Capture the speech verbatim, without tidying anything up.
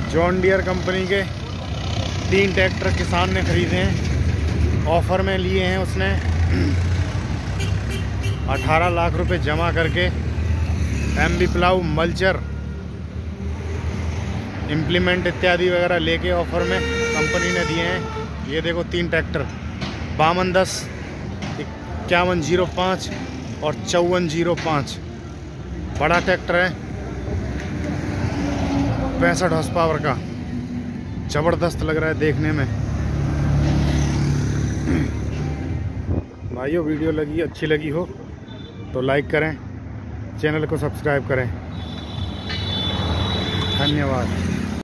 John Deere company के तीन tractor किसान ने खरीदे हैं, ऑफ़र में लिए हैं उसने। अठारह लाख रुपए जमा करके M B plough, mulcher, implement इत्यादि वगैरह लेके ऑफ़र में कंपनी ने दिए हैं। ये देखो तीन ट्रैक्टर, बावन दस, इक्यावन जीरो पाँच और चौवन जीरो पाँच। बड़ा ट्रैक्टर है, पैंसठ हॉर्स पावर का, ज़बरदस्त लग रहा है देखने में। भाइयों, वीडियो लगी अच्छी लगी हो तो लाइक करें, चैनल को सब्सक्राइब करें। धन्यवाद।